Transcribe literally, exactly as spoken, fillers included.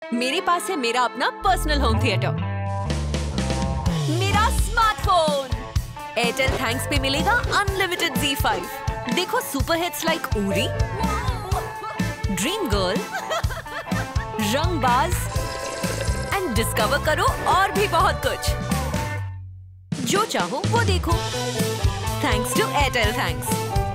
मेरे पास है मेरा अपना पर्सनल होम थिएटर, मेरा स्मार्टफोन। एयरटेल थैंक्स पे मिलेगा अनलिमिटेड ज़ी फाइव। देखो super hits like Uri, dream girl, Rangbaaz and discover करो और भी बहुत कुछ। जो चाहो वो देखो, थैंक्स टू एयरटेल थैंक्स।